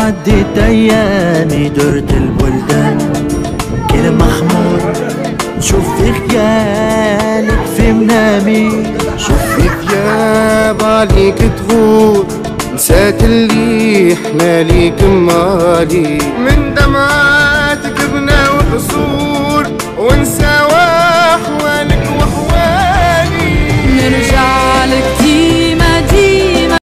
عديت ايامي درت البلدان كل مخمور نشوف في خيالك في منامي. شوف في غياب عليك تغور نسات اللي احنا ليك مالي من دمعاتك بنا وقصور ونسى